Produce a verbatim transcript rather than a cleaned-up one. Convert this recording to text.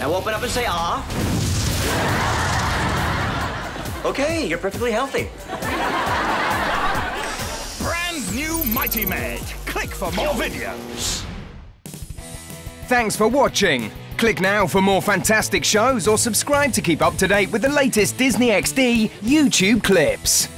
Now open up and say ah. Okay, you're perfectly healthy. Brand new Mighty Med. Click for more videos. Thanks for watching. Click now for more fantastic shows or subscribe to keep up to date with the latest Disney X D YouTube clips.